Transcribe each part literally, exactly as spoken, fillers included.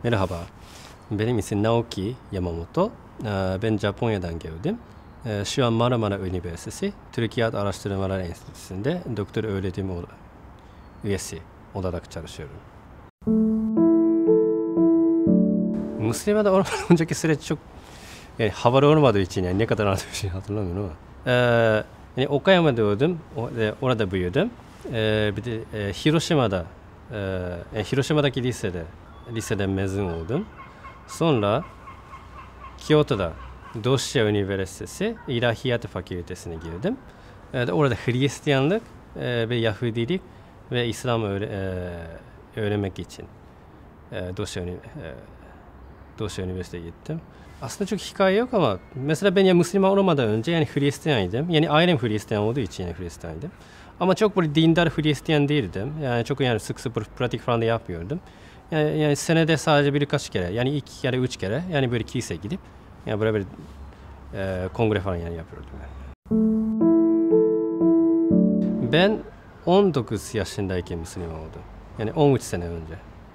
Merhaba, benim ismim Naoki Yamamoto. Ben Japonya'dan geldim. Şu an Marmara Üniversitesi Türkiye Araştırmalar Enstitüsü'nde doktor öğretim üyesi olarak çalışıyorum. Müslüman olmadan önceki süreç çok yani havalı olmadığı için yani ne kadar anlattığım şey hatırlamıyorum ama. Ee, yani Okayama'da doğdum, orada büyüdüm. Ee, bir de e, Hiroşima'da, e, Hiroşima'daki lisede, liseden mezun oldum. Sonra Kyoto'da Dosya Üniversitesi İlahiyat Fakültesine girdim. Ee, orada Hristiyanlık e, ve Yahudilik ve İslam öğre, e, öğrenmek için e, Dosya, e, Dosya Üniversitesi'ne gittim. Aslında çok hikaye yok ama mesela ben ya Müslüman olmadan önce yani Hristiyanıydım. Yani ailem Hristiyan olduğu için yani Hristiyanıydım. Ama çok böyle dindar Hristiyan değildim. Yani çok yani sık sık pratik falan da yapmıyordum. Yani, yani senede sadece birkaç kere yani iki ya da üç kere yani böyle kiliseye gidip yani böyle bir e, kongre falan yani yapıyordum. Yani. Ben on dokuz yaşındayken Müslüman oldum. Yani on üç sene önce.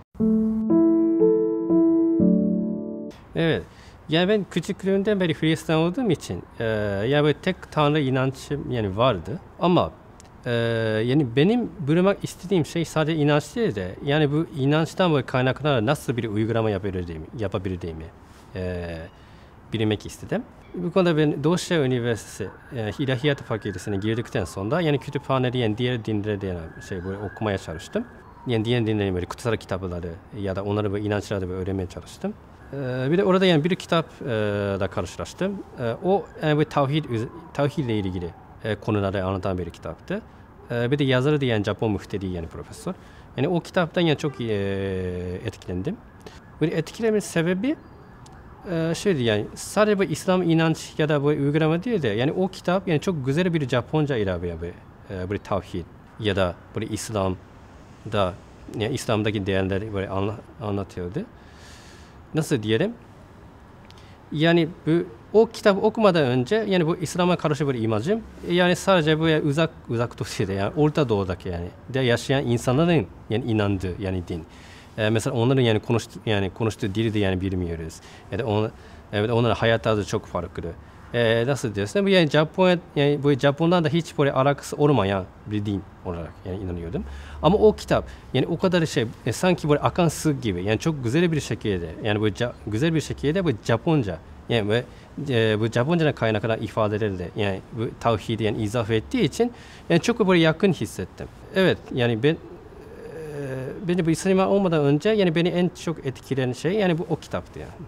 Evet. Yani ben küçüklüğümden beri Hristiyan olduğum için e, yani böyle tek tanrı inancım yani vardı. Ama e, yani benim bulmak istediğim şey sadece inanç değil de yani bu inançtan böyle kaynaklanarak nasıl bir uygulama yapabildiğimi, yapabildiğimi e, bilmek istedim. Bu konuda ben Dosya Üniversitesi e, İlahiyat Fakültesine girdikten sonra yani kütüphanede yani diğer dinleri yani şey böyle okumaya çalıştım. Yani diğer dinlerin böyle kutsal kitapları ya da onları böyle inançları böyle öğrenmeye çalıştım. Ee, bir de orada yani bir kitap e, da karşılaştım. E, o yani böyle tavhid tavhidle ilgili e, konuları anlatan bir kitaptı. E, bir de yazarı da yani Japon müftedi yani profesör. Yani o kitaptan yani çok e, etkilendim. Böyle etkilemenin sebebi e, şeydi yani sadece bu İslam inanç ya da bu uygulama değil de yani o kitap yani çok güzel bir Japonca ilave yani e, böyle tavhid ya da böyle İslam'da yani İslam'daki değerleri böyle anla, anlatıyordu. Nasıl diyelim? Yani bu o kitabı okumadan önce yani bu İslam'a karşı bir imajım yani sadece bu uzak uzak doğuda yani Orta Doğu'daki yani de yaşayan insanların yani inandığı yani din. Ee, mesela onların yani konuştu yani konuştuğu dili de yani bilmiyoruz. Ya da on, evet onların hayatları da çok farklı. Ee, nasıl diyorsun? Bu yani Japon yani bu Japon'dan da hiç böyle alakası olmayan bir din olarak yani inanıyordum. Ama o kitap yani o kadar şey e, sanki böyle akan su gibi yani çok güzel bir şekilde yani bu güzel bir şekilde bu Japonca yani ve e, bu Japonca'dan kaynaklanan ifadeleri de yani bu tavhidi yani izah ettiği için yani çok böyle yakın hissettim. Evet yani ben e, beni bu İslam olmadan önce yani beni en çok etkileyen şey yani bu o kitaptı yani.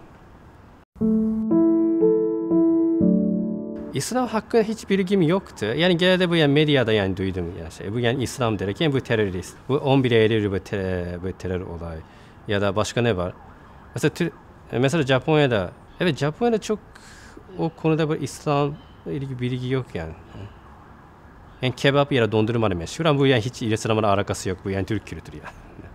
İslam hakkında hiç bilgim yoktu. Yani genelde bu yani medyada yani duydum ya şey. Bu yani İslam derken bu terörist. Bu on bir Eylül bu, ter, bu terör olay. Ya da başka ne var? Mesela mesela Japonya'da evet Japonya'da çok o konuda bu İslam ilgili bilgi yok yani. Yani kebap ya da dondurma meşhur ama bu yani hiç İslam'la alakası yok bu yani Türk kültürü ya.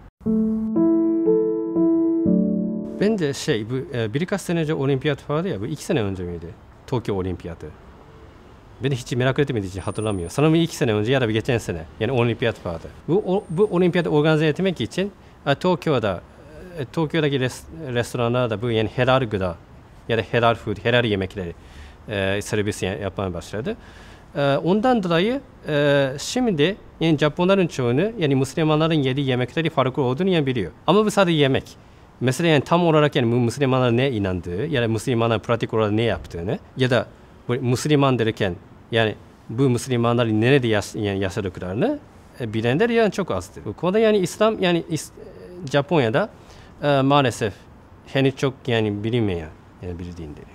Ben de şey bu birkaç sene önce olimpiyat vardı ya bu iki sene önce miydi? Tokyo Olimpiyatı. Beni hiç merak etmediği için hatırlamıyor. Sanırım iki sene önce ya da geçen sene yani olimpiyat vardı. Bu, o, bu olimpiyatı organize etmek için e, Tokyo'da e, Tokyo'daki res, restoranlarda bu yani helal gıda ya da helal food, helal yemekleri e, servis yapmaya başladı. E, ondan dolayı e, şimdi yani Japonların çoğunu yani Müslümanların yediği yemekleri farklı olduğunu yani biliyor. Ama bu sadece yemek. Mesela yani tam olarak yani Müslümanlar ne inandığı ya da Müslümanlar pratik olarak ne yaptığını ya da bu Müslüman derken yani bu Müslümanların nerede yaş yani yaşadıklarını e, bilenler yani çok azdır. Bu konuda yani İslam yani is Japonya'da e, maalesef henüz çok yani bilinmeyen yani bir dindir.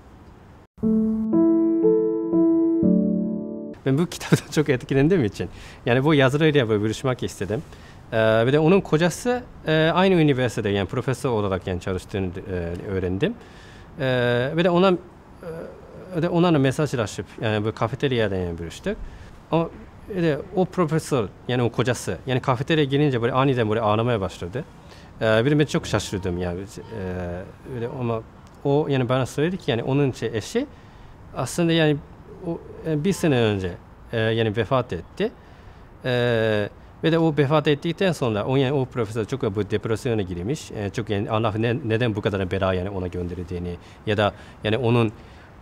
Ben bu kitaptan çok etkilendiğim için yani bu yazarıyla böyle görüşmek istedim. Ee, bir de onun kocası e, aynı üniversitede yani profesör olarak yani çalıştığını e, öğrendim. Ee, bir de ona e, de onlarla mesajlaşıp yani bu kafeteryada yani görüştük. Ama de, o profesör yani o kocası yani kafeteryaya gelince böyle aniden böyle ağlamaya başladı. Ee, bir de ben çok şaşırdım yani. Ee, ama o yani bana söyledi ki yani onun şey, eşi aslında yani o, bir sene önce e, yani vefat etti. Ee, Ve de o vefat ettikten sonra o, yani o profesör çok bu depresyona girmiş. Yani çok yani Allah ne, neden bu kadar bela yani ona gönderdiğini ya da yani onun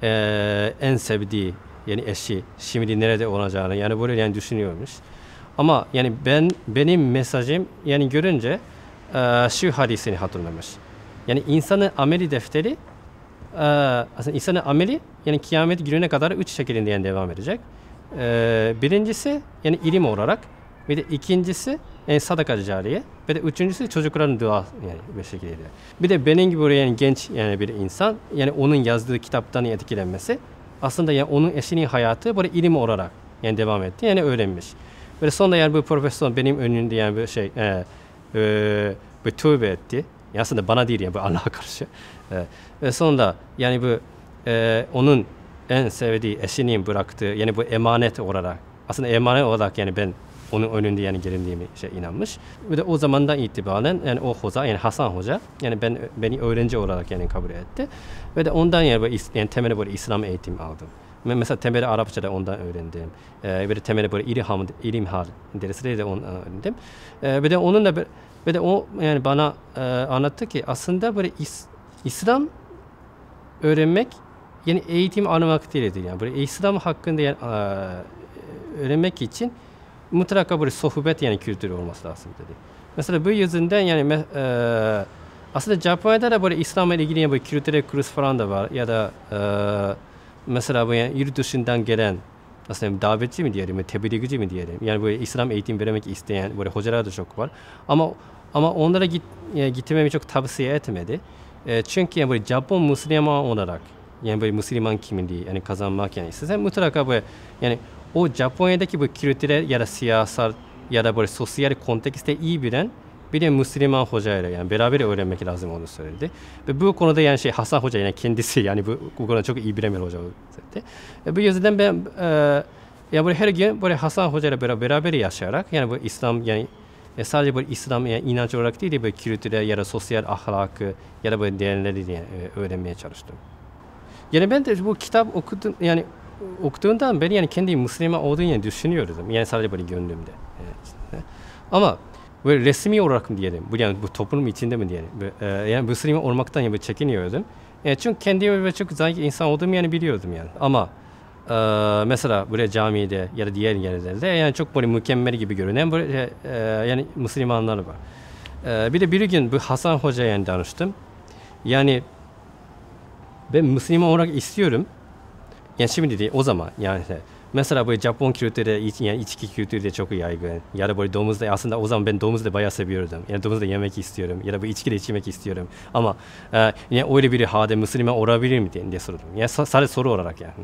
e, en sevdiği yani eşi şimdi nerede olacağını yani böyle yani düşünüyormuş. Ama yani ben benim mesajım yani görünce e, şu hadisini hatırlamış. Yani insanın ameli defteri e, aslında insanın ameli yani kıyamet gününe kadar üç şeklinde yani devam edecek. E, birincisi yani ilim olarak, bir de ikincisi yani sadaka cariye, bir de üçüncüsü çocukların dua yani bir şekilde. Bir de benim gibi yani genç yani bir insan yani onun yazdığı kitaptan etkilenmesi aslında yani onun eşinin hayatı böyle ilim olarak yani devam etti yani öğrenmiş. Ve sonra yani bu profesör benim önünde yani bir şey e, e, bir tövbe etti. Yani aslında bana değil yani bu Allah'a karşı. E, ve sonra yani bu e, onun en sevdiği eşinin bıraktığı yani bu emanet olarak aslında emanet olarak yani ben onun önünde yani gelindiğimi şey inanmış. Ve de o zamandan itibaren yani o hoca yani Hasan Hoca yani ben beni öğrenci olarak yani kabul etti. Ve de ondan yani, böyle, yani temeli böyle İslam eğitimi aldım. Mesela temeli Arapçada ondan öğrendim. Ee, böyle temeli böyle ilimhal, ilimhal dersleri de ondan öğrendim. Ee, ve de onunla ve de o yani bana e, anlattı ki aslında böyle is, İslam öğrenmek yani eğitim almak değildir yani. Böyle İslam hakkında yani e, öğrenmek için mutlaka böyle sohbet yani kültürü olması lazım dedi. Mesela bu yüzden yani e, aslında Japonya'da da böyle İslam'la ilgili yani böyle kültürel kurs falan da var ya da e, mesela bu yani yurt dışından gelen aslında davetçi mi diyelim, tebliğci mi diyelim. Yani böyle İslam eğitim vermek isteyen böyle hocalar da çok var. Ama ama onlara git yani gitmemi çok tavsiye etmedi. E, çünkü yani böyle Japon Müslüman olarak yani böyle Müslüman kimliği yani kazanmak yani istesen mutlaka böyle yani o Japonya'daki bu kültürel ya da siyasal ya da böyle sosyal kontekste iyi bilen bir de Müslüman hocayla yani beraber öğrenmek lazım onu söyledi. Ve bu konuda yani şey Hasan Hoca yani kendisi yani bu, bu konuda çok iyi bilen bir hoca söyledi. Ve bu yüzden ben e, yani böyle her gün böyle Hasan Hoca ile beraber, beraber yaşayarak yani bu İslam yani e, sadece böyle İslam yani inanç olarak değil de böyle kültürel ya da sosyal ahlakı ya da böyle değerleri yani, e, öğrenmeye çalıştım. Yani ben de bu kitap okudum yani okuduğundan beri yani kendi Müslüman olduğunu düşünüyordum. Yani sadece böyle gönlümde. Yani, ama böyle resmi olarak mı diyelim, bu yani bu toplum içinde mi diyelim, e, yani Müslüman olmaktan yani çekiniyordum. E, çünkü kendimi böyle çok zayıf insan olduğumu yani biliyordum yani. Ama e, mesela böyle camide ya da diğer yerlerde yani çok böyle mükemmel gibi görünen böyle e, yani Müslümanlar var. E, bir de bir gün bu Hasan Hoca'ya yani danıştım. Yani ben Müslüman olarak istiyorum. Yani şimdi değil o zaman yani mesela böyle Japon kültürü yani içki kültürü de çok yaygın. Ya da böyle domuzda aslında o zaman ben domuz da bayağı seviyordum. Yani domuz da yemek istiyorum ya da bu içki de içmek istiyorum. Ama e, yani öyle biri hadi Müslüman olabilir mi diye, diye sordum. Yani sadece soru olarak yani.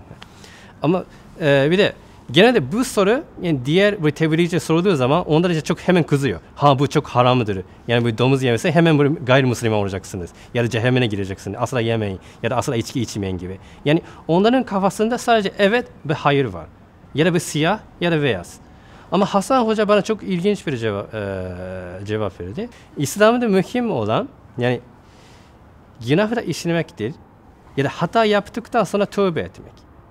Ama e, bir de genelde bu soru yani diğer bu tebliğci sorulduğu zaman onlara çok hemen kızıyor. Ha bu çok haramdır. Yani bu domuz yemese hemen böyle gayrimüslim olacaksınız. Ya da cehenneme gireceksiniz. Asla yemeyin ya da asla içki içmeyin gibi. Yani onların kafasında sadece evet ve hayır var. Ya da bir siyah ya da beyaz. Ama Hasan Hoca bana çok ilginç bir cevap, e, cevap verdi. İslam'da mühim olan yani günahı da işlemektir. Ya da hata yaptıktan sonra tövbe etmek.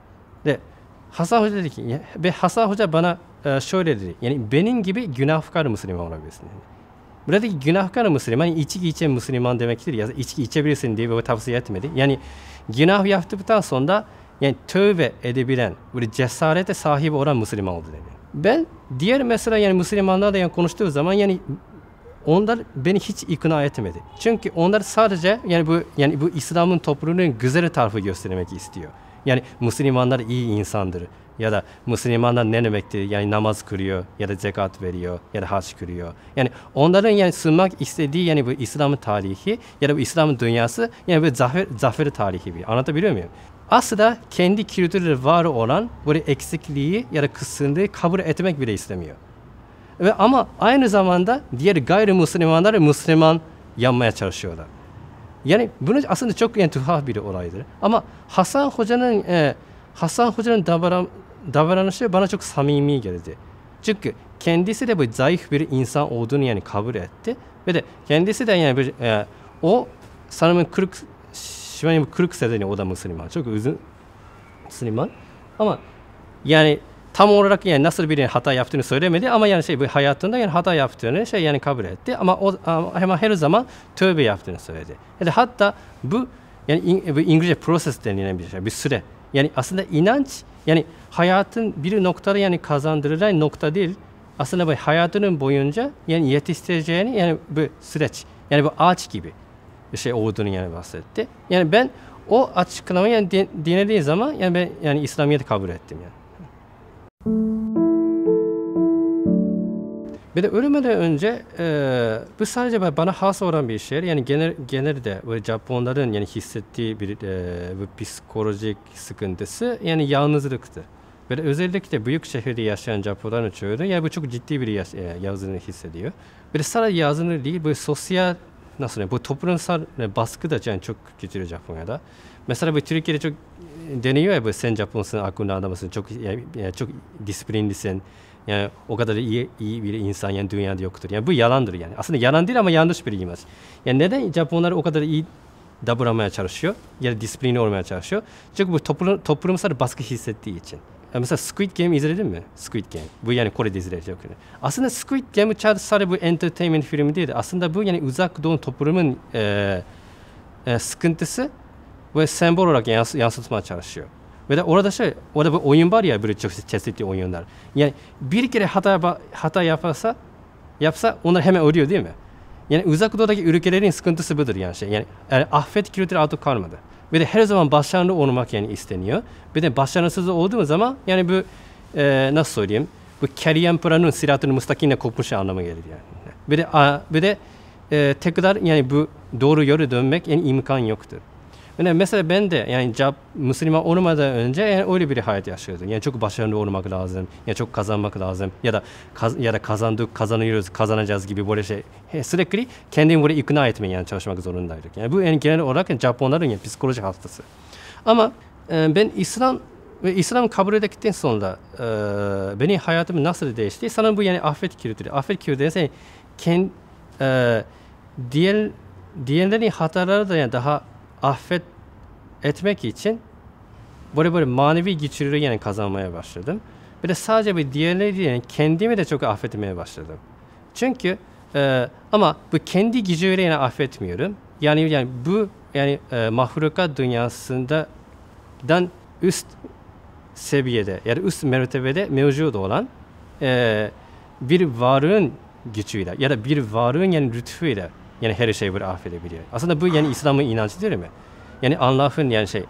De Hasan Hoca dedi ki, ve Hasan Hoca bana e, şöyle dedi, yani benim gibi günahkar Müslüman olabilirsin. Yani. Buradaki günahkar Müslüman, yani içki içen Müslüman demektir ya, içki içebilirsin diye böyle tavsiye etmedi. Yani günah yaptıktan sonra yani tövbe edebilen, böyle cesarete sahip olan Müslüman oldu dedi. Ben diğer mesela yani Müslümanlarla yani konuştuğu zaman yani onlar beni hiç ikna etmedi. Çünkü onlar sadece yani bu yani bu İslam'ın toplumunun güzel tarafı göstermek istiyor. Yani Müslümanlar iyi insandır ya da Müslümanlar ne demektir? Yani namaz kılıyor ya da zekat veriyor ya da hac kılıyor. Yani onların yani sunmak istediği yani bu İslam'ın tarihi ya da bu İslam'ın dünyası yani bir zafer, zafer tarihi bir. Anlatabiliyor muyum? Aslında kendi kültürü var olan böyle eksikliği ya da kısındığı kabul etmek bile istemiyor. Ve ama aynı zamanda diğer gayrimüslimleri Müslüman yapmaya çalışıyorlar. Yani bunu aslında çok yani tuhaf bir olaydır. Ama Hasan Hoca'nın e, Hasan Hoca'nın davran, davranışı bana çok samimi geldi. Çünkü kendisi de bu zayıf bir insan olduğunu yani kabul etti ve de kendisi de yani bir, e, o sanırım kırk şu an kırk sene o da Müslüman. Çok uzun Müslüman. Ama yani tam olarak yani nasıl bir hata yaptığını söylemedi ama yani şey bu hayatında yani hata yaptığını şey yani kabul etti ama o ama her zaman tövbe yaptığını söyledi. Yani hatta bu yani in, bu İngilizce process denilen bir şey, bir süre. Yani aslında inanç yani hayatın bir noktada yani kazandırılan nokta değil. Aslında bu hayatının boyunca yani yetiştireceğini yani bu süreç. Yani bu ağaç gibi bir şey olduğunu yani bahsetti. Yani ben o açıklamayı yani dinlediği zaman yani ben yani İslamiyet'i kabul ettim yani. Bir de ölümden önce e, bu sadece bana has olan bir şey. Yani genel genelde böyle Japonların yani hissettiği bir e, bu psikolojik sıkıntısı yani yalnızlıktı. Böyle özellikle büyük şehirde yaşayan Japonların çoğu yani bu çok ciddi bir yaş, e, yalnızlığı hissediyor. Bir sadece yalnızlık değil, bu sosyal nasıl diyeyim, bu toplumsal baskı da yani çok güçlü Japonya'da. Mesela bu Türkiye'de çok deniyor ya bu sen Japonsun, aklında adamısın, çok yani, çok disiplinlisin. Yani o kadar iyi, iyi bir insan yani dünyada yoktur. Yani bu yalandır yani. Aslında yalan değil ama yanlış bir imaj. Yani neden Japonlar o kadar iyi davranmaya çalışıyor? Yani disiplinli olmaya çalışıyor. Çünkü bu toplum, toplumsal baskı hissettiği için. Yani mesela Squid Game izledin mi? Squid Game. Bu yani Kore'de izleyecek. Aslında Squid Game sadece bu entertainment filmi değil. Aslında bu yani uzak doğu toplumun e, e, sıkıntısı ve sembol olarak yans yansıtmaya çalışıyor. Ve de orada şey, orada bir oyun var ya böyle çok çeşitli oyunlar. Yani bir kere hata hata yaparsa, yapsa onlar hemen ölüyor değil mi? Yani uzak doğudaki ülkelerin sıkıntısı budur yani şey. Yani, yani affet kültürü artık kalmadı. Ve de her zaman başarılı olmak yani isteniyor. Bir de başarısız olduğu zaman yani bu e, nasıl söyleyeyim? Bu kariyer planının siratının müstakimle kopmuş anlamı gelir yani. Bir de a, bir de e, tekrar yani bu doğru yolu dönmek yani imkan yoktur. Yani mesela ben de yani Müslüman olmadan önce yani öyle bir hayat yaşıyordum. Yani çok başarılı olmak lazım, yani çok kazanmak lazım ya da kaz, ya da kazandık, kazanıyoruz, kazanacağız gibi böyle şey. Sürekli kendimi buraya ikna etmeye yani çalışmak zorundaydık. Yani bu yani genel olarak yani Japonların yani psikolojik hastası. Ama e, ben İslam ve İslam kabul ettikten sonra e, benim hayatım nasıl değişti? Sana bu yani affet kültürü. Affet kültürü yani kendi e, diğer diğerlerin hataları da yani daha affet etmek için böyle böyle manevi güçlüğü yani kazanmaya başladım. Bir de sadece bir diğerleri yani kendimi de çok affetmeye başladım. Çünkü e, ama bu kendi gücüyle yani affetmiyorum. Yani yani bu yani e, mahlukat dünyasında dan üst seviyede yani üst mertebede mevcut olan e, bir varlığın gücüyle ya da bir varlığın yani lütfuyla yani her şeyi böyle affedebiliyor. Aslında bu yani İslam'ın inancı değil mi? Yani Allah'ın yani şey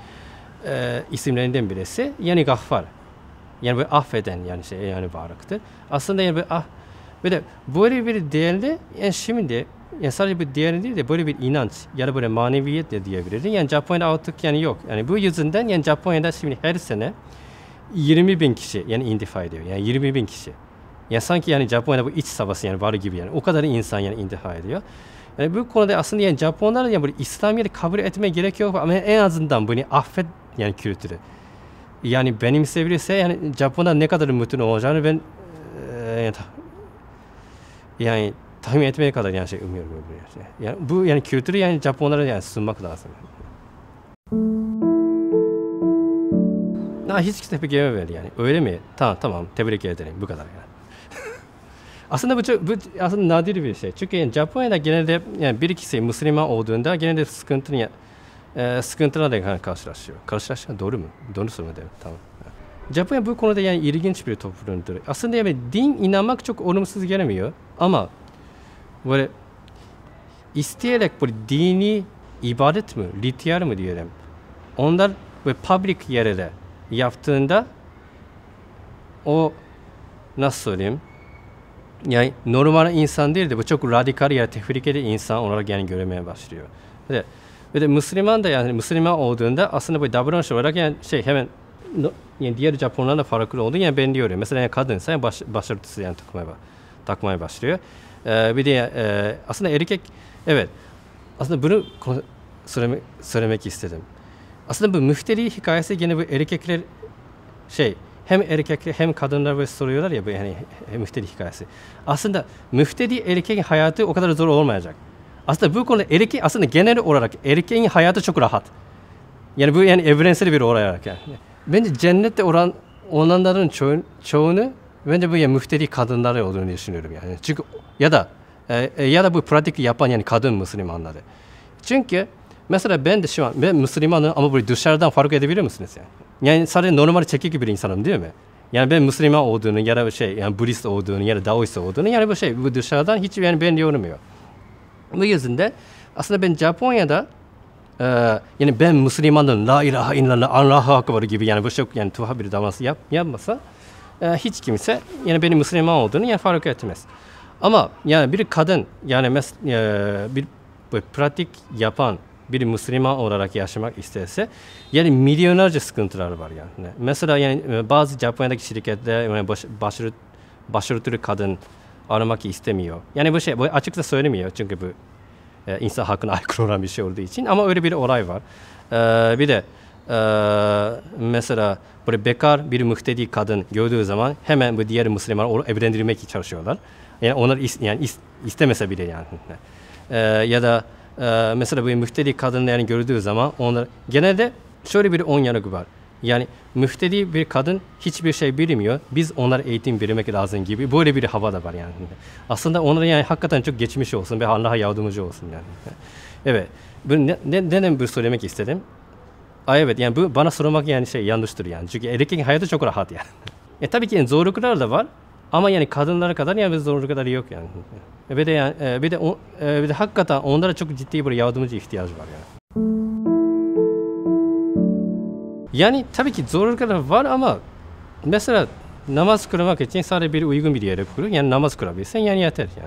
e, isimlerinden birisi yani Gaffar. Yani böyle affeden yani şey yani varlıktır. Aslında yani böyle ah böyle böyle bir değerli yani şimdi yani sadece bir değerli değil de böyle bir inanç ya da böyle maneviyet de diyebiliriz. Yani Japonya'da artık yani yok. Yani bu yüzünden yani Japonya'da şimdi her sene yirmi bin kişi yani intifa ediyor. Yani yirmi bin kişi. Yani sanki yani Japonya'da bu iç savaşı yani var gibi yani. O kadar insan yani intifa ediyor. Yani bu konuda aslında yani Japonlar yani böyle İslamiyet'i kabul etmeye gerek yok ama en azından bunu affet yani kültürü. Yani benimseyebilirse yani Japonlar ne kadar mutlu olacağını ben e, yani tahmin etmeye kadar yani şey umuyorum böyle. Yani bu yani kültürü yani Japonlara yani sunmak lazım. Ha, hiç tebrik edemedi yani. Öyle mi? Tamam tamam tebrik ederim bu kadar yani. Aslında bu, çok, bu aslında nadir bir şey. Çünkü yani Japonya'da genelde yani bir kişi Müslüman olduğunda genelde sıkıntı yani, e, sıkıntılarla karşılaşıyor. Karşılaşıyor doğru mu? Doğru söyledim. Tamam. Japonya bu konuda yani ilginç bir toplumdur. Aslında yani din inanmak çok olumsuz gelmiyor ama böyle isteyerek böyle dini ibadet mi, ritüel mi diyelim. Onlar böyle public yerde yaptığında o nasıl söyleyeyim? Yani normal insan değil de bu çok radikal ya tehlikeli insan olarak yani görmeye başlıyor. Ve, ve de Müslüman da yani Müslüman olduğunda aslında bu davranış olarak yani şey hemen yani diğer Japonlarla farklı olduğu yani ben diyorum. Mesela yani kadınsa yani baş, başörtüsü yani takmaya, takmaya başlıyor. Ee, bir de e, aslında erkek evet aslında bunu söylemek, söylemek istedim. Aslında bu müfteri hikayesi gene bu erkekler şey hem erkekler hem kadınlar böyle soruyorlar ya bu yani müfteri hikayesi. Aslında müfteri erkeğin hayatı o kadar zor olmayacak. Aslında bu konuda erkek aslında genel olarak erkeğin hayatı çok rahat. Yani bu yani evrensel bir olay olarak yani. Bence cennette olan onların çoğu, çoğunu bence bu yani müfteri kadınlar olduğunu düşünüyorum yani. Çünkü ya da e, ya da bu pratik yapan yani kadın Müslümanları. Çünkü mesela ben de şu an ben Müslümanım ama bu dışarıdan fark edebilir misiniz yani? Yani sadece normal çekik bir insanım değil mi? Yani ben Müslüman olduğunu ya da şey yani Budist olduğunu ya da Daoist olduğunu yani bu şey bu dışarıdan hiç yani ben yormuyor. Bu yüzden de aslında ben Japonya'da e, yani ben Müslümanım la ilahe illallah Allahu akbar gibi yani bu çok yani tuhaf bir davranış yap, yapmasa e, hiç kimse yani benim Müslüman olduğunu yani fark etmez. Ama yani bir kadın yani mes, e, bir, bir pratik yapan bir Müslüman olarak yaşamak isterse yani milyonlarca sıkıntılar var yani. Mesela yani bazı Japonya'daki şirketler yani baş, başarı, başarılı kadın aramak istemiyor. Yani bu şey bu açıkça söylemiyor çünkü bu e, insan hakkına aykırı olan bir şey olduğu için ama öyle bir olay var. E, bir de e, mesela böyle bekar bir müftedi kadın gördüğü zaman hemen bu diğer Müslümanları evlendirmek için çalışıyorlar. Yani onlar is, yani is, istemese bile yani. E, ya da e, mesela bu müftedi kadın yani gördüğü zaman onlar genelde şöyle bir ön yargı var. Yani müftedi bir kadın hiçbir şey bilmiyor. Biz onlara eğitim vermek lazım gibi böyle bir hava da var yani. Aslında onlara yani hakikaten çok geçmiş olsun ve Allah'a yardımcı olsun yani. Evet. Bu ne, ne, neden bu söylemek istedim? Aa, evet yani bu bana sormak yani şey yanlıştır yani. Çünkü erkeğin hayatı çok rahat yani. E tabii ki yani zorluklar da var. Ama yani kadınlara kadar yani zorluklar yok yani. E bir de yani e, bir de o, e, bir de hakikaten onlara çok ciddi bir yardımcı ihtiyacı var yani. Yani tabii ki zorluklar var ama mesela namaz kılmak için sadece bir uygun bir yere kur. Yani namaz kılabilsen yani yeter yani.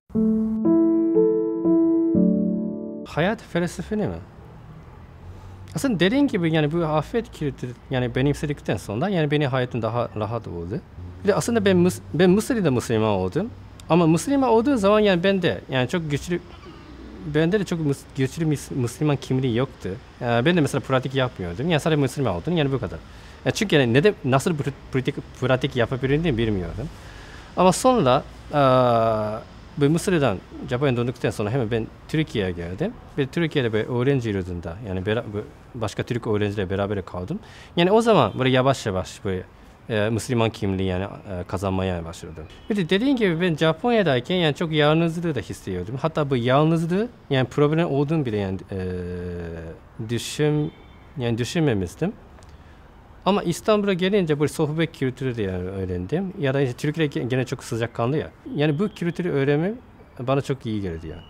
Hayat felsefeni mi? Aslında dediğin gibi yani bu afet kültürü yani benimsedikten sonra yani benim hayatım daha rahat oldu. Bir de aslında ben ben Mısır'da Müslüman oldum. Ama Müslüman olduğu zaman yani ben de yani çok güçlü bende de çok güçlü Müslüman kimliği yoktu. Yani ben de mesela pratik yapmıyordum. Yani sadece Müslüman oldum yani bu kadar. Yani çünkü yani ne de nasıl pratik pratik yapabildiğimi bilmiyordum. Ama sonra bu Mısır'dan Japonya'ya döndükten sonra hemen ben Türkiye'ye geldim. Ve Türkiye'de bir öğrenci yurdunda yani başka Türk öğrencilerle beraber kaldım. Yani o zaman böyle yavaş yavaş böyle e, Müslüman kimliği yani e, kazanmaya başladım. Bir de dediğim gibi ben Japonya'dayken yani çok yalnızlığı da hissediyordum. Hatta bu yalnızlığı yani problem olduğunu bile yani e, düşün yani düşünmemiştim. Ama İstanbul'a gelince bu sohbet kültürü de yani öğrendim. Ya da işte Türkiye gene çok sıcakkanlı ya. Yani bu kültürü öğrenmem bana çok iyi geldi yani.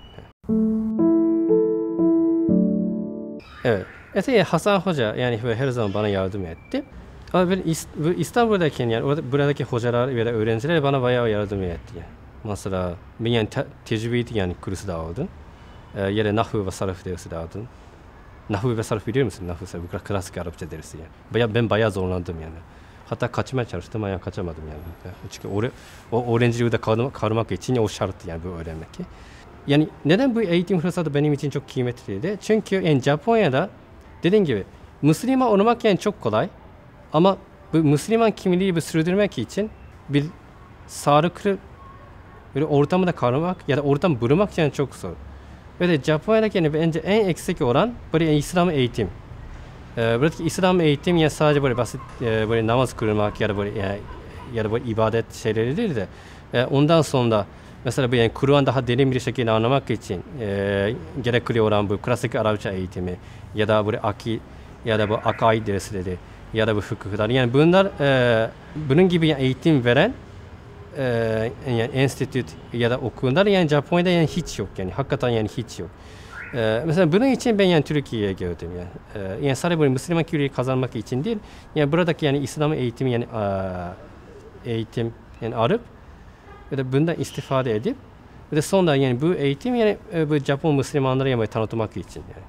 Evet. Evet Hasan Hoca yani her zaman bana yardım etti. Ama ben İstanbul'dayken yani orada, buradaki hocalar ve öğrenciler bana bayağı yardım etti. Yani. Mesela ben yani te tecvid yani kursu da aldım. Ee, ya da nahvu ve sarf dersi de aldım. Nahvu ve sarf biliyor musun? Nahvu ve sarf klasik Arapça dersi yani. Baya, ben bayağı zorlandım yani. Hatta kaçmaya çalıştım ama kaçamadım yani. Çünkü or o öğrenciliği kalmak, kalmak için o şart yani bu öğrenmek. Yani neden bu eğitim fırsatı benim için çok kıymetliydi? Çünkü yani Japonya'da dediğim gibi Müslüman olmak yani çok kolay. Ama bu Müslüman kimliği sürdürmek için bir sağlıklı böyle ortamda kalmak ya da ortam bulmak yani çok zor. Ve de Japonya'daki yani bence en eksik olan böyle İslam eğitim. Ee, buradaki İslam eğitim yani sadece böyle basit e, böyle namaz kılmak ya da böyle yani, ya da böyle ibadet şeyleri değil de e, ondan sonra mesela bu yani Kur'an daha derin bir şekilde anlamak için e, gerekli olan bu klasik Arapça eğitimi ya da böyle akil ya da bu akaid dersleri ya da bu fıkıhlar yani bunlar e, bunun gibi yani eğitim veren e, yani enstitü ya da okullar yani Japonya'da yani hiç yok yani hakikaten yani hiç yok. E, mesela bunun için ben yani Türkiye'ye geldim yani. E, yani sadece böyle Müslüman kültürü kazanmak için değil yani buradaki yani İslam eğitimi yani e, eğitim yani arıp ve de bundan istifade edip ve de sonra yani bu eğitim yani e, bu Japon Müslümanlara yani tanıtmak için yani.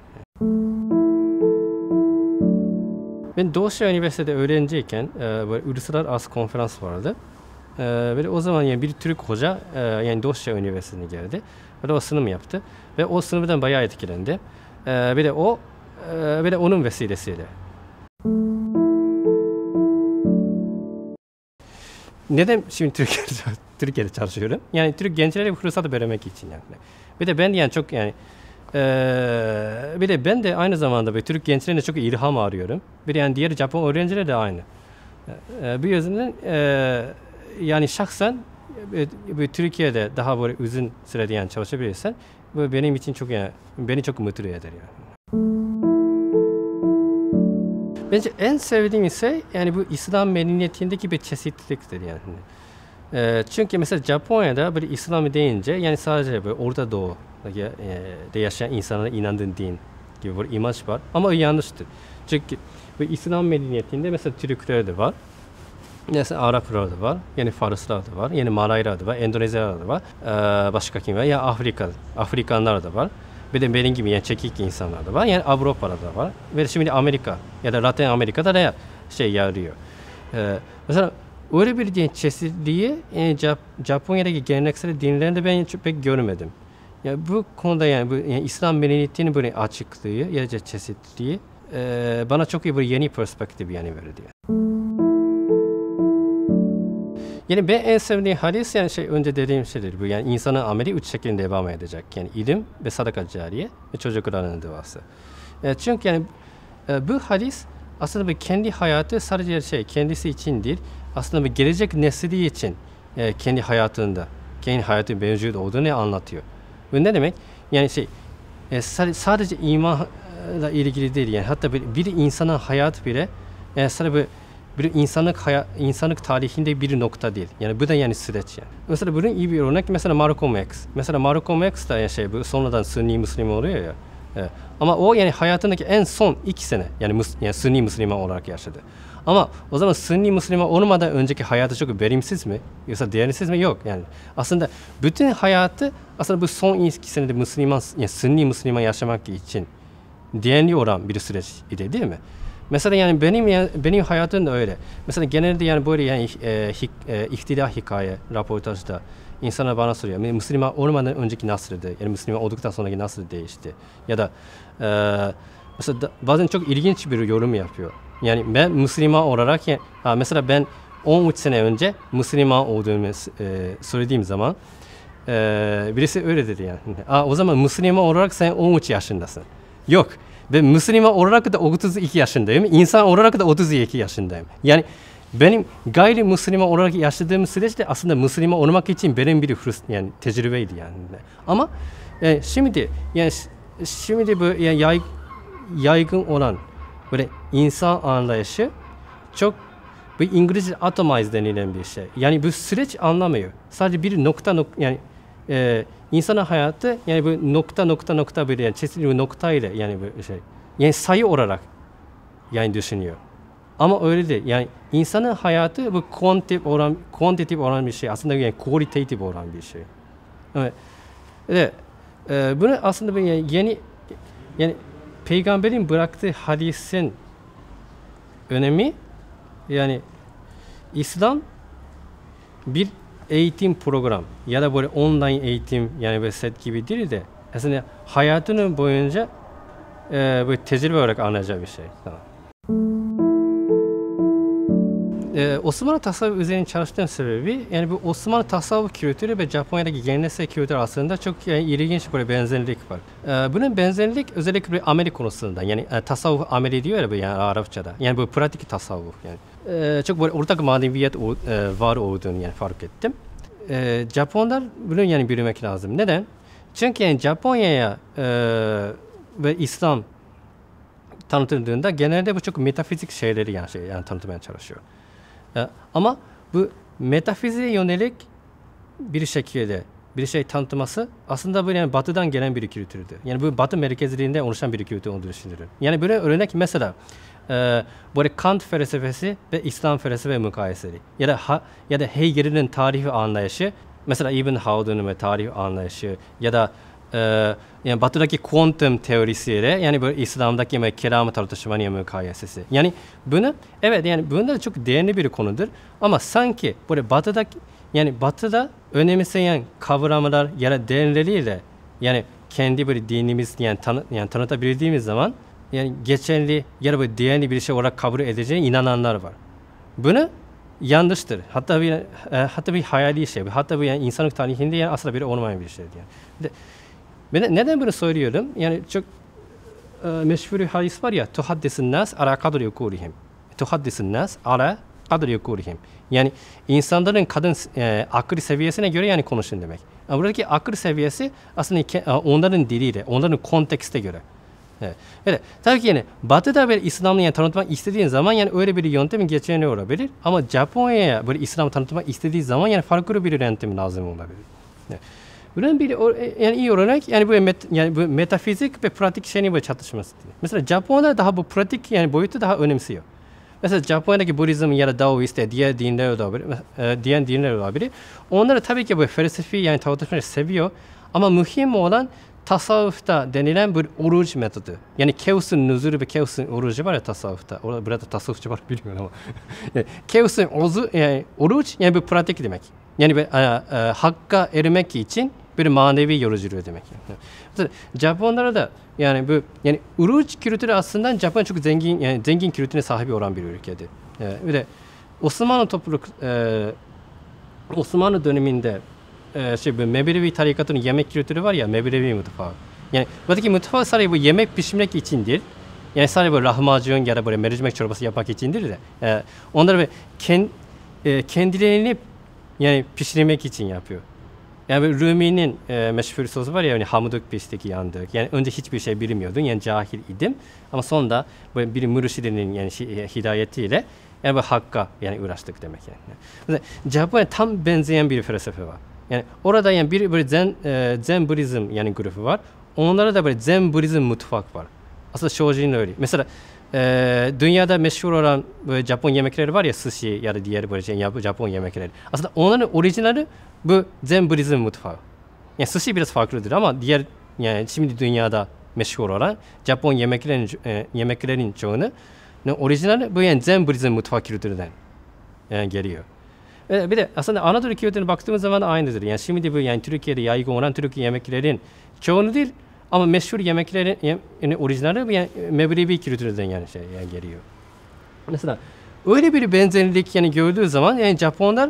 Ben Doğuşya Üniversitesi'de öğrenciyken e, böyle uluslararası konferans vardı. E, ve o zaman yani bir Türk hoca e, yani Doğuşya Üniversitesi'ne geldi. Ve o sınıf yaptı. Ve o sınıftan bayağı etkilendi. E, bir de o e, ve de onun vesilesiyle. Neden şimdi Türkiye'de, Türkiye'de çalışıyorum? Yani Türk gençlere bir fırsat vermek için yani. Bir de ben yani çok yani Ee, bir de ben de aynı zamanda bir Türk gençlerine çok ilham arıyorum. Bir de yani diğer Japon öğrenciler de aynı. E, bu yüzden e, yani şahsen e, bu Türkiye'de daha böyle uzun sürede yani çalışabilirsen bu benim için çok yani beni çok mutlu eder yani. Bence en sevdiğim şey yani bu İslam medeniyetindeki bir çeşitliliktir yani. E, çünkü mesela Japonya'da böyle İslam deyince yani sadece böyle Orta Doğu'da yaşayan insanlara inandığın din gibi bir imaj var. Ama o yanlıştır. Çünkü bu İslam medeniyetinde mesela Türkler de var. Mesela Araplar da var, yani Farslar da var, yani Malaylar da var, Endonezyalılar da var, ee, başka kim var? Ya Afrika, Afrikanlar da var. Bir de benim gibi yani çekik insanlar da var, yani Avrupa'da da var. Ve şimdi Amerika ya da Latin Amerika'da da şey yarıyor. Ee, mesela öyle bir din çeşitliliği yani Jap Japonya'daki geleneksel dinlerinde ben çok pek görmedim. Yani bu konuda yani, bu, yani İslam medeniyetinin böyle açıklığı ya da çeşitliliği e, bana çok iyi bir yeni perspektif yani verdi. Yani ben en sevdiğim hadis yani şey önce dediğim şeydir bu yani insanın ameli üç şeklinde devam edecek yani ilim ve sadaka cariye ve çocukların duası. E, çünkü yani e, bu hadis aslında bir kendi hayatı sadece şey kendisi için değil aslında bir gelecek nesli için e, kendi hayatında kendi hayatı mevcut olduğunu anlatıyor. Bu ne demek? Yani şey e, sadece imanla ilgili değil yani hatta bir, bir insanın hayatı bile yani sadece bir bir insanlık hayat, insanlık tarihinde bir nokta değil. Yani bu da yani süreç yani. Mesela bunun iyi bir örnek mesela Malcolm X. Mesela Malcolm X da yani şey bu sonradan Sünni Müslüman oluyor ya. Evet. Ama o yani hayatındaki en son iki sene yani, yani Sünni Müslüman olarak yaşadı. Ama o zaman Sünni Müslüman olmadan önceki hayatı çok verimsiz mi? Yoksa değersiz mi? Yok yani. Aslında bütün hayatı aslında bu son iki senede Müslüman yani Sünni Müslüman yaşamak için değerli olan bir süreç idi değil mi? Mesela yani benim yani benim hayatım da öyle. Mesela genelde yani böyle yani e, hik, e, ihtida hikaye röportajda insanlar bana soruyor. Yani Müslüman olmadan önceki nasıldı? Yani Müslüman olduktan sonraki nasıl değişti? Ya da e, mesela da, bazen çok ilginç bir yorum yapıyor. Yani ben Müslüman olarak yani, ha, mesela ben on üç sene önce Müslüman olduğumu e, söylediğim zaman e, birisi öyle dedi yani. Aa, o zaman Müslüman olarak sen on üç yaşındasın. Yok. Ben Müslüman olarak da otuz iki yaşındayım. İnsan olarak da otuz iki yaşındayım. Yani benim gayrimüslim olarak yaşadığım süreçte aslında Müslüman olmak için benim bir yani tecrübeydi yani. Ama yani şimdi yani şimdi bu yani yay, yaygın olan böyle insan anlayışı çok bir İngilizce atomize denilen bir şey. Yani bu süreç anlamıyor. Sadece bir nokta nokta yani e, insanın hayatı yani bu nokta nokta nokta bir yani çeşitli bir noktayla yani bir şey. Yani sayı olarak yani düşünüyor. Ama öyle değil. Yani insanın hayatı bu kuantitatif olan kuantitatif olan bir şey. Aslında yani kualitatif olan bir şey. Evet. Evet. E, bunu aslında yani yeni yani peygamberin bıraktığı hadisin önemi yani İslam bir eğitim program ya da böyle online eğitim yani böyle set gibi değil de aslında hayatının boyunca e, böyle tecrübe olarak anlayacağı bir şey. Tamam. Ee, Osmanlı tasavvuf üzerine çalıştığım sebebi yani bu Osmanlı tasavvuf kültürü ve Japonya'daki geleneksel kültür arasında çok yani ilginç böyle benzerlik var. Ee, bunun benzerlik özellikle bir ameli konusunda yani e, tasavvuf ameli diyor ya bu yani Arapçada. Yani bu pratik tasavvuf yani. Ee, çok böyle ortak maneviyet o, e, var olduğunu yani fark ettim. Ee, Japonlar bunu yani bilmek lazım. Neden? Çünkü yani Japonya'ya e, ve İslam tanıtıldığında genelde bu çok metafizik şeyleri yani, şey, yani tanıtmaya çalışıyor. Ee, ama bu metafiziğe yönelik bir şekilde bir şey tanıtması aslında böyle yani batıdan gelen bir kültürdü. Yani bu batı merkezliğinde oluşan bir kültür olduğunu düşünüyorum. Yani böyle örnek mesela e, böyle Kant felsefesi ve İslam felsefe mukayesesi ya da ha, ya da Hegel'in tarihi anlayışı mesela Ibn Haldun'un ve tarih anlayışı ya da Ee, yani batıdaki kuantum teorisiyle yani böyle İslam'daki yani kelam tartışmanın mukayesesi. Yani bunu evet yani bunda da çok değerli bir konudur ama sanki böyle batıdaki yani batıda önemseyen kavramlar ya da değerleriyle yani kendi böyle dinimiz yani, tanı, yani tanıtabildiğimiz zaman yani geçerli ya da böyle değerli bir şey olarak kabul edeceğine inananlar var. Bunu yanlıştır. Hatta bir e, hatta bir hayali şey. Hatta bu yani insanlık tarihinde yani asla bir olmayan bir şeydir yani. De, Ben neden bunu söylüyorum? Yani çok e, meşhur bir hadis var ya, tuhaddisun nas ala kadri ukulihim. Tuhaddisun nas ala kadar yukarıyım. Yani insanların kadın e, akıl seviyesine göre yani konuşun demek. Ama buradaki akıl seviyesi aslında ke, onların diliyle, onların kontekste göre. Evet. Evet. Tabii ki yani Batı'da böyle İslam'ı yani tanıtmak istediğin zaman yani öyle bir yöntemin geçerli olabilir. Ama Japonya'ya böyle İslam'ı tanıtmak istediği zaman yani farklı bir yöntem lazım olabilir. Evet. Bunun bir yani iyi olarak yani bu met, yani bu metafizik ve pratik şeyin böyle çatışması. Mesela Japonlar daha bu pratik yani boyutu daha önemsiyor. Mesela Japonya'daki Budizm ya da Daoist diğer dinler olabilir, diğer dinler olabilir. Onları tabii ki bu felsefi yani tartışmayı seviyor. Ama mühim olan tasavvufta denilen bir oruç metodu. Yani Keos'un nuzuru ve Keos'un orucu var ya tasavvufta. Orada burada tasavvufçu var bilmiyorum ama. Yani Keos'un ozu yani oruç yani bir pratik demek. Yani bir e, e, hakka erimek için bir manevi yolculuğu demek. Yani. Japonlara da yani bu yani oruç kültürü aslında Japon çok zengin yani zengin kültürüne sahip olan bir ülkedir. Yani bir de Osmanlı topluluk e, Osmanlı döneminde e, şey bu Mevlevi tarikatının yemek kültürü var ya Mevlevi mutfağı. Yani buradaki mutfağı sadece bu yemek pişirmek için değil. Yani sadece bu lahmacun ya da böyle mercimek çorbası yapmak için değil de e, onları böyle kend, e, kendilerini yani pişirmek için yapıyor. Yani Rumi'nin e, meşhur sözü var ya yani hamuduk pislik yandık. Yani önce hiçbir şey bilmiyordun yani cahil idim. Ama sonunda böyle bir mürşidinin yani hidayetiyle yani bu hakka yani uğraştık demek yani. Mesela Japonya tam benzeyen bir felsefe var. Yani orada yani bir böyle Zen, e, Zen Budizm yani grubu var. Onlara da böyle Zen Budizm mutfak var. Aslında Shoujin öyle. Mesela e, dünyada meşhur olan böyle Japon yemekleri var ya sushi ya da diğer böyle şey, Japon yemekleri. Aslında onların orijinali bu Zen Budizm mutfağı. Yani sushi biraz farklıdır ama diğer yani şimdi dünyada meşhur olan Japon yemeklerin e, yemeklerin çoğunu yani orijinali bu yani Zen Budizm mutfak kültüründen yani geliyor. E, bir de aslında Anadolu kültürüne baktığımız zaman aynıdır. Yani şimdi bu yani Türkiye'de yaygın olan Türk yemeklerin çoğunu değil ama meşhur yemeklerin yani orijinali yani Mevlevi kültüründen yani şey yani geliyor. Mesela öyle bir benzerlik yani gördüğü zaman yani Japonlar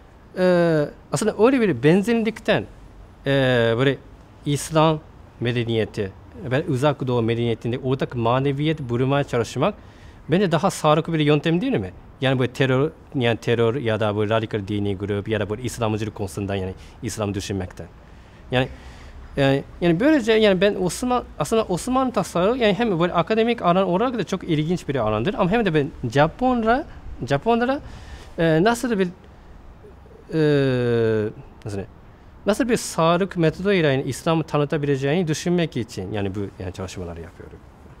Ee, aslında öyle bir benzerlikten e, böyle İslam medeniyeti ve uzak doğu medeniyetinde ortak maneviyet bulmaya çalışmak bence daha sağlıklı bir yöntem değil mi? Yani bu terör yani terör ya da bu radikal dini grup ya da bu İslamcılık konusundan yani İslam düşünmekten. Yani yani, yani böylece yani ben Osman aslında Osmanlı tasavvufu yani hem böyle akademik alan olarak da çok ilginç bir alandır ama hem de ben Japonlara Japonlara e, nasıl bir Ee, nasıl ne? Nasıl bir sağlık metoduyla yani İslam'ı tanıtabileceğini düşünmek için yani bu yani çalışmaları yapıyorum.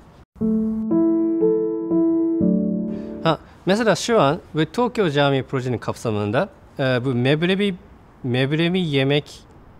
Ha, mesela şu an bu Tokyo Camii projenin kapsamında e, bu Mevlevi Mevlevi yemek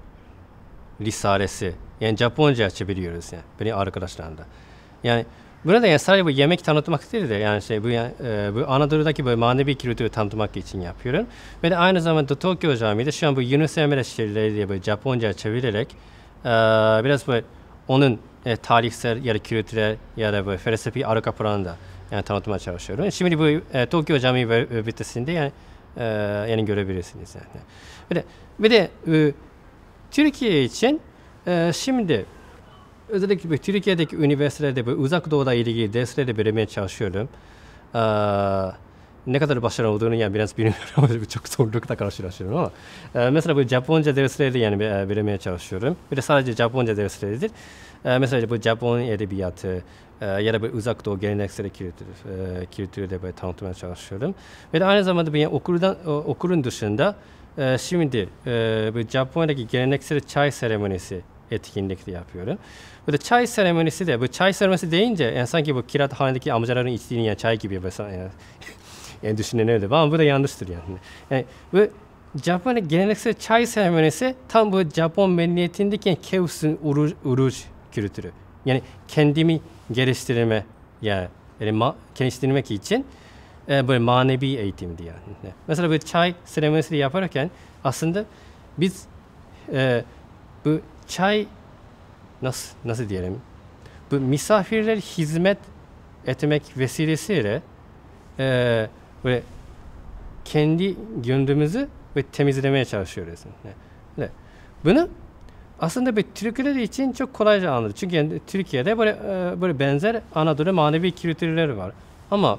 risalesi yani Japonca çeviriyoruz yani benim arkadaşlarım da. Yani burada yani sadece bu yemek tanıtmak değil de yani şey bu yani, e, bu Anadolu'daki böyle manevi kültürü tanıtmak için yapıyorum. Ve de aynı zamanda Tokyo Camii'de şu an bu Yunus Emre şiirleriyle böyle Japonca çevirerek e, biraz böyle onun e, tarihsel ya da kültürel ya da böyle felsefi arka planını da yani tanıtmaya çalışıyorum. Şimdi bu e, Tokyo Camii vitesinde yani e, yani görebilirsiniz yani. Ve de, ve de e, Türkiye için e, şimdi özellikle Türkiye'deki üniversitelerde uzak doğuda ilgili dersleri vermeye çalışıyorum. Ee, ne kadar başarılı olduğunu yani biraz bilmiyorum ama çok zorlukla karşılaşıyorum ama. Ee, mesela bu Japonca dersleri yani vermeye çalışıyorum. Bir de sadece Japonca dersleri değil. Ee, mesela bu Japon edebiyatı e, ya da bu uzak doğu geleneksel kültür, e, kültürü de böyle tanıtmaya çalışıyorum. Ve de aynı zamanda yani okuldan, okulun dışında e, şimdi e, bu Japonya'daki geleneksel çay seremonisi etkinlikte yapıyorum. Bu da çay seremonisi de, bu çay seremonisi deyince yani sanki bu kiraathanedeki amcaların içtiğini yani çay gibi mesela yani, yani düşünülürdü. Ama bu da yanlıştır yani. Yani bu Japonya geleneksel çay seremonisi tam bu Japon medeniyetindeki yani Keos'un uruç, uruç kültürü. Yani kendimi geliştirme yani, yani ma, geliştirmek için e, böyle manevi eğitimdi yani. Mesela bu çay seremonisi yaparken aslında biz e, bu çay nasıl nasıl diyelim? Bu misafirler hizmet etmek vesilesiyle e, böyle kendi gönlümüzü ve temizlemeye çalışıyoruz. Ne? Bunu aslında bir Türkler için çok kolayca anladı. Çünkü yani Türkiye'de böyle e, böyle benzer Anadolu manevi kültürleri var. Ama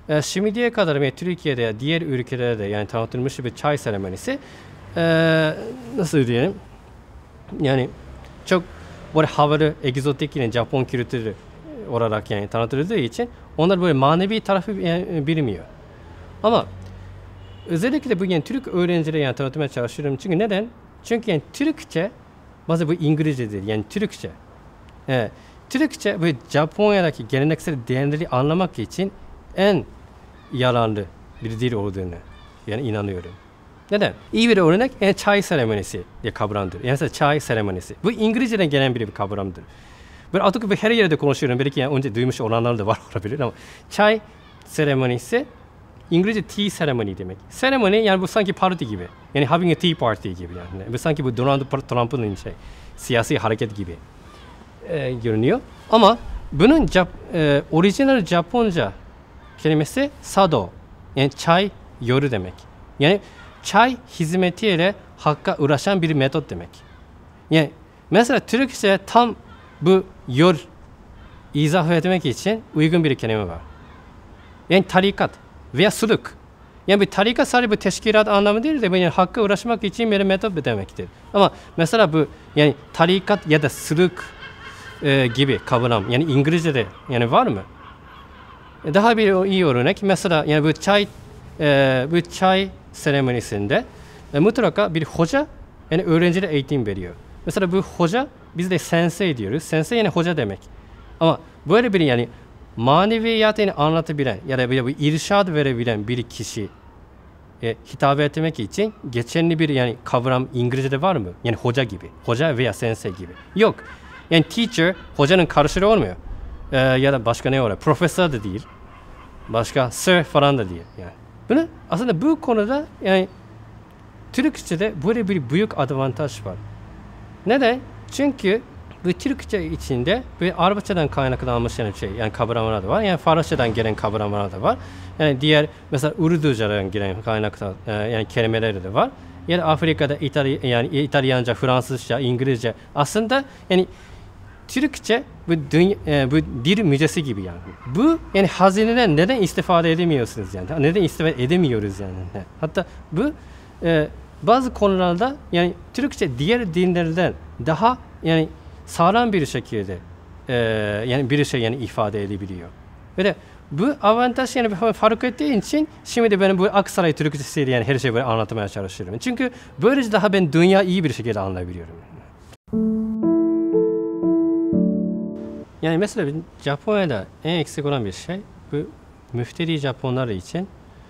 e, şimdiye kadar yani Türkiye'de ya diğer ülkelerde yani tanıtılmış bir çay seremonisi e, nasıl diyelim yani çok böyle havalı, egzotik yani Japon kültürü olarak yani tanıtıldığı için onlar böyle manevi tarafı yani, bilmiyor. Ama özellikle bu yani Türk öğrencilere yani tanıtmaya çalışıyorum. Çünkü neden? Çünkü yani Türkçe, bazı bu İngilizce değil yani Türkçe. Evet, Türkçe bu Japonya'daki geleneksel değerleri anlamak için en yararlı bir dil olduğunu yani inanıyorum. Neden? İyi bir örnek yani çay seremonisi diye kavramdır. Yani mesela çay seremonisi. Bu İngilizceden gelen bir kavramdır. Böyle artık her yerde konuşuyorum. Belki yani önce duymuş olanlar da var olabilir ama çay seremonisi İngilizce tea ceremony demek. Ceremony yani bu sanki parti gibi. Yani having a tea party gibi yani. Bu sanki bu Donald Trump'ın şey, siyasi hareket gibi e, görünüyor. Ama bunun Jap, e, orijinal Japonca kelimesi sado. Yani çay yoru demek. Yani çay hizmetiyle halka uğraşan bir metot demek. Yani mesela Türkçe tam bu yor izah etmek için uygun bir kelime var. Yani tarikat veya suluk. Yani bir tarikat sadece bu teşkilat anlamı değil de yani hakka uğraşmak için bir metot demektir. Ama mesela bu yani tarikat ya da suluk e, gibi kavram yani İngilizce'de yani var mı? Daha bir iyi örnek mesela yani bu çay e, bu çay seremonisinde e, mutlaka bir hoca yani öğrencilere eğitim veriyor. Mesela bu hoca biz de sensei diyoruz. Sensei yani hoca demek. Ama böyle bir yani maneviyatı yani anlatabilen ya da bir, bir irşad verebilen bir kişi e, hitap etmek için geçerli bir yani kavram İngilizce'de var mı? Yani hoca gibi. Hoca veya sensei gibi. Yok. Yani teacher hocanın karşılığı olmuyor. E, ya da başka ne oluyor? Profesör de değil. Başka sir falan da değil. Yani. Bunu aslında bu konuda yani Türkçe'de böyle bir büyük avantaj var. Neden? Çünkü bu Türkçe içinde bir Arapçadan kaynaklanmış yani şey yani kavramlar da var. Yani Farsçadan gelen kavramlar da var. Yani diğer mesela Urducadan gelen kaynaklar yani kelimeleri de var. Yani Afrika'da İtalya yani İtalyanca, Fransızca, İngilizce aslında yani Türkçe bu dünya, e, bu dil müzesi gibi yani. Bu yani hazineden neden istifade edemiyorsunuz yani? Neden istifade edemiyoruz yani? Hatta bu e, bazı konularda yani Türkçe diğer dinlerden daha yani sağlam bir şekilde e, yani bir şey yani ifade edebiliyor. Ve de bu avantaj yani fark ettiği için şimdi ben bu Aksaray Türkçesiyle yani her şeyi böyle anlatmaya çalışıyorum. Çünkü böylece daha ben dünya iyi bir şekilde anlayabiliyorum. Yani mesela Japonya'da en eksik olan bir şey bu müfteri Japonlar için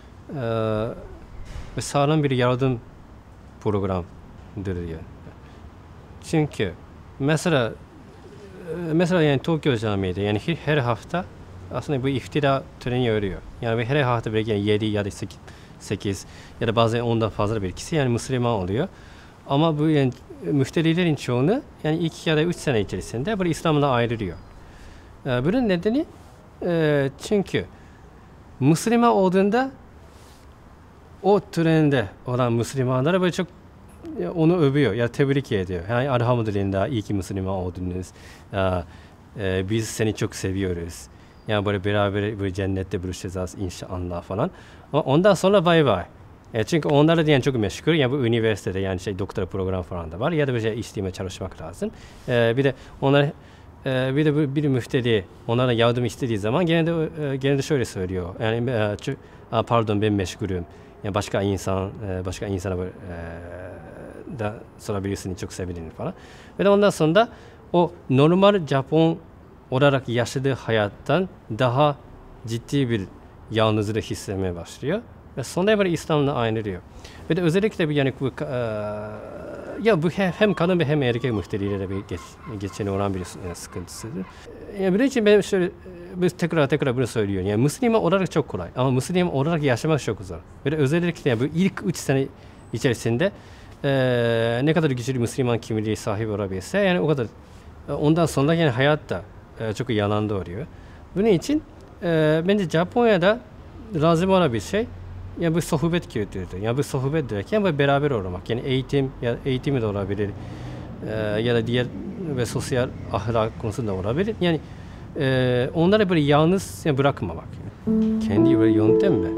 e, sağlam bir yardım programıdır diyor. Çünkü mesela mesela yani Tokyo Camii'de yani her hafta aslında bu iftira töreni örüyor. Yani her hafta belki yani yedi ya da sekiz ya da bazen ondan fazla bir kişi yani Müslüman oluyor. Ama bu yani müfterilerin çoğunu yani iki ya da üç sene içerisinde böyle İslam'dan ayrılıyor. Bunun nedeni e, çünkü Müslüman olduğunda o trende olan Müslümanlara böyle çok onu övüyor ya tebrik ediyor. Yani elhamdülillah iyi ki Müslüman oldunuz. Ya, e, biz seni çok seviyoruz. Yani böyle beraber böyle cennette buluşacağız inşallah falan. Ama ondan sonra bay bay. E, çünkü onlarla yani çok meşgul. Yani bu üniversitede yani şey doktora programı falan da var. Ya da bir şey isteme çalışmak lazım. E, bir de onlar e, bir de bir müfteri onlara yardım istediği zaman gene de e, gene de şöyle söylüyor. Yani e, çok, pardon ben meşgulüm. Yani başka insan e, başka insana böyle e, da sorabilirsiniz çok sevdiğini falan. Ve de ondan sonra o normal Japon olarak yaşadığı hayattan daha ciddi bir yalnızlığı hissetmeye başlıyor. Ve sonra böyle İslam'la ayrılıyor. Ve de özellikle bir yani bu e, ya bu hem kadın ve hem erkek müfterilere bir geç, geçeni olan bir e, sıkıntısıdır. Yani bunun için ben şöyle biz tekrar tekrar bunu söylüyorum. Yani Müslüman olarak çok kolay ama Müslüman olarak yaşamak çok zor. Ve de özellikle yani bu ilk üç sene içerisinde e, ne kadar güçlü Müslüman kimliği sahip olabilse yani o kadar ondan sonra yani hayatta e, çok yananda oluyor. Bunun için e, bence Japonya'da lazım olan bir şey yani bu sohbet kültürüdür. Yani bu sohbet derken bu beraber olmak. Yani eğitim ya eğitimi de olabilir e, ya da diğer ve sosyal ahlak konusunda olabilir. Yani e, onları böyle yalnız yani bırakmamak. Kendi böyle yöntem mi?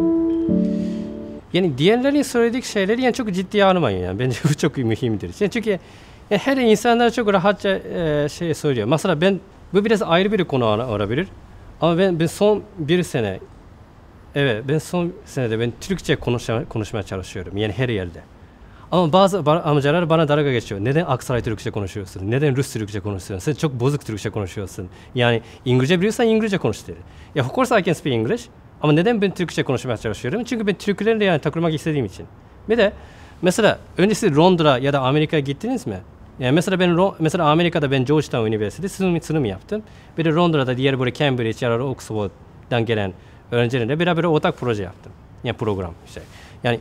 Yani diğerlerin söylediği şeyleri yani çok ciddiye almayın yani. Bence bu çok mühimdir. Yani çünkü yani her insanlar çok rahatça e, şey söylüyor. Mesela ben bu biraz ayrı bir konu olabilir. Ama ben, ben son bir sene evet ben son senede ben Türkçe konuşma, konuşmaya çalışıyorum. Yani her yerde. Ama bazı amcalar bana dalga geçiyor. Neden Aksaray Türkçe konuşuyorsun? Neden Rus Türkçe konuşuyorsun? Sen çok bozuk Türkçe konuşuyorsun. Yani İngilizce biliyorsan İngilizce konuş dedi. Ya of course I can speak English. Ama neden ben Türkçe konuşmaya çalışıyorum? Çünkü ben Türklerle yani takılmak istediğim için. Bir de mesela öncesi Londra ya da Amerika'ya gittiniz mi? Yani mesela ben mesela Amerika'da ben Georgetown Üniversitesi sınıf, sınıf yaptım. Bir de Londra'da diğer böyle Cambridge ya da Oxford'dan gelen öğrencilerle beraber ortak proje yaptım. Yani program şey. Yani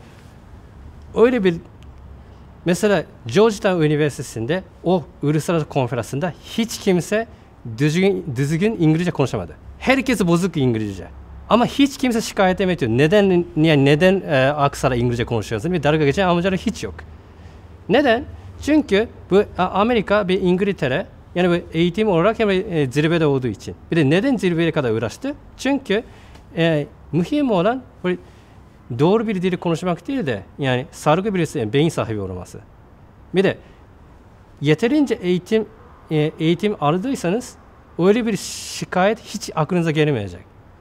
öyle bir mesela Georgetown Üniversitesi'nde o uluslararası konferansında hiç kimse düzgün, düzgün İngilizce konuşamadı. Herkes bozuk İngilizce. Ama hiç kimse şikayet etmiyor. Neden yani neden e, Aksaray İngilizce konuşuyorsun? Bir dalga geçen amcalar hiç yok. Neden? Çünkü bu Amerika bir İngiltere yani bu eğitim olarak hem e, zirvede olduğu için. Bir de neden zirveye kadar uğraştı? Çünkü e, mühim olan böyle doğru bir dili konuşmak değil de yani sargı birisi beyin sahibi olması. Bir de yeterince eğitim e, eğitim aldıysanız öyle bir şikayet hiç aklınıza gelmeyecek.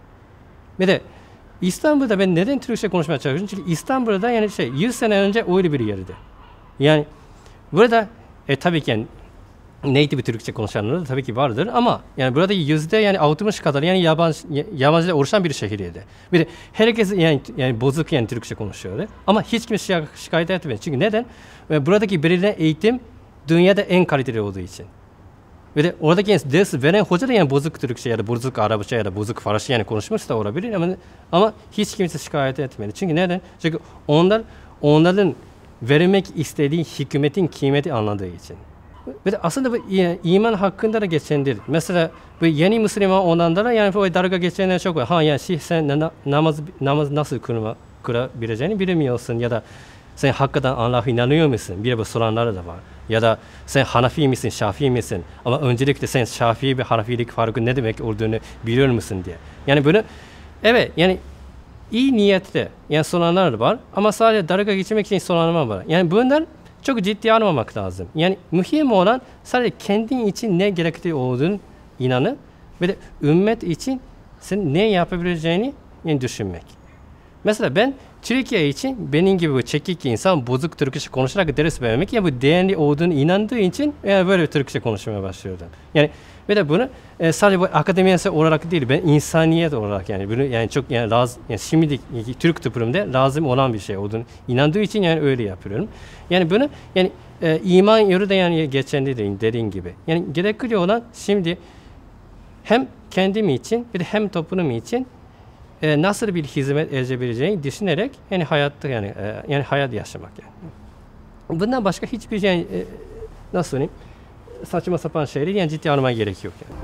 Bir de İstanbul'da ben neden Türkçe konuşmaya çalışıyorum? Çünkü İstanbul'da yani şey yüz sene önce öyle bir yerdi. Yani burada e, tabii ki yani native Türkçe konuşanlar da tabii ki vardır ama yani burada yüzde yani altmış kadar yani yabancı yabancılar oluşan bir şehirdi. Bir de herkes yani yani bozuk yani Türkçe konuşuyordu. Ama hiç kimse şikayet etmedi. Çünkü neden? Ve buradaki verilen eğitim dünyada en kaliteli olduğu için. Ve de oradaki yani ders veren hoca da yani bozuk Türkçe ya da bozuk Arapça ya da bozuk Farsça yani konuşmuş da olabilir ama ama hiç kimse şikayet etmedi. Çünkü neden? Çünkü onlar onların vermek istediği hikmetin kıymeti anladığı için. Ve de aslında bu iman hakkında da geçendir. Mesela bu yeni Müslüman olanlara yani bu dalga geçenler çok var. Ha yani sen namaz namaz nasıl kılma, kılabileceğini bilmiyorsun ya da sen hakikaten Allah'a inanıyor musun? Bir bu soranlar da var. Ya da sen Hanefi misin, Şafii misin? Ama öncelikle sen Şafii ve Hanefilik farkı ne demek olduğunu biliyor musun diye. Yani bunu evet yani iyi niyetli yani soranlar var ama sadece dalga geçmek için soranlar var. Yani bunlar çok ciddi almamak lazım. Yani mühim olan sadece kendin için ne gerektiği olduğunu inanıp ve de ümmet için sen ne yapabileceğini yani düşünmek. Mesela ben Türkiye için benim gibi bu çekik insan bozuk Türkçe konuşarak ders vermek ya bu değerli olduğunu inandığı için yani böyle Türkçe konuşmaya başlıyordum. Yani ve de bunu e, sadece bu akademisyen olarak değil ben insaniyet olarak yani bunu yani çok yani lazım yani şimdi Türk toplumunda lazım olan bir şey olduğunu inandığı için yani öyle yapıyorum. Yani bunu yani e, iman yolu da yani geçerli değil dediğin gibi. Yani gerekli olan şimdi hem kendim için bir de hem toplum için e, nasıl bir hizmet edebileceğini düşünerek yani hayatta yani e, yani hayat yaşamak yani. Bundan başka hiçbir şey yani, e, nasıl söyleyeyim saçma sapan şeyleri yani ciddi almaya gerek yok yani.